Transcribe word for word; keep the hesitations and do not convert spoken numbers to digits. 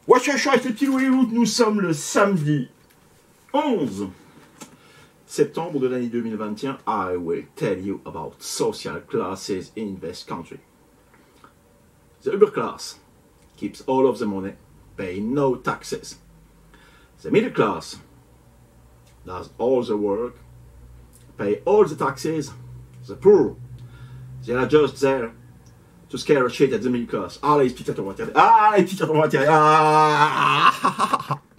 Wesh wesh wesh les petits loups, nous sommes le samedi onze septembre de l'année deux mille vingt et un. I will tell you about social classes in this country. The upper class keeps all of the money, pay no taxes. The middle class does all the work, pay all the taxes. The poor, they are just there to scare shit at the middle class. Ah les petits tatouages. Ah les petits tatouages. Ah